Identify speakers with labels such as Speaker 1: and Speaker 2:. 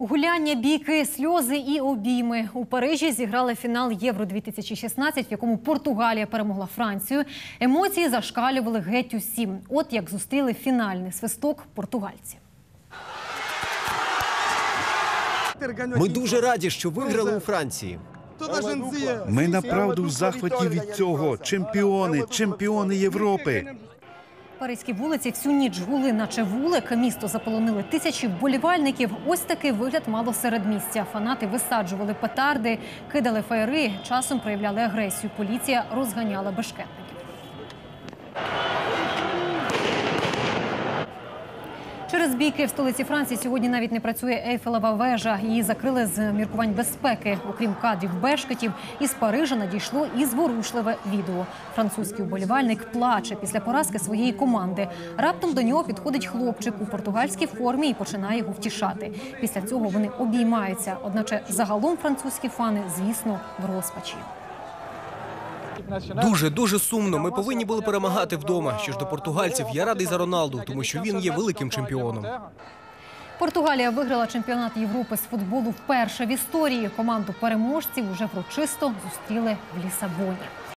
Speaker 1: Гуляння, бійки, сльози і обійми. У Парижі зіграли фінал Євро-2016, в якому Португалія перемогла Францію. Емоції зашкалювали геть усім. От як зустріли фінальний свисток португальці.
Speaker 2: Ми дуже раді, що виграли у Франції.
Speaker 3: Ми направду в захваті від цього. Чемпіони Європи.
Speaker 1: Паризькі вулиці всю ніч гули, наче вулик. Місто заполонили тисячі вболівальників. Ось такий вигляд мало середмістя. Фанати висаджували петарди, кидали феєри, часом проявляли агресію. Поліція розганяла бешкетників. Через бійки в столиці Франції сьогодні навіть не працює Ейфелева вежа. Її закрили з міркувань безпеки. Окрім кадрів бешкетів, із Парижа надійшло і зворушливе відео. Французький вболівальник плаче після поразки своєї команди. Раптом до нього підходить хлопчик у португальській формі і починає його втішати. Після цього вони обіймаються. Одначе загалом французькі фани, звісно, в розпачі.
Speaker 2: Дуже сумно. Ми повинні були перемагати вдома. Що ж до португальців, я радий за Роналду, тому що він є великим чемпіоном.
Speaker 1: Португалія виграла чемпіонат Європи з футболу вперше в історії. Команду переможців уже врочисто зустріли в Лісабоні.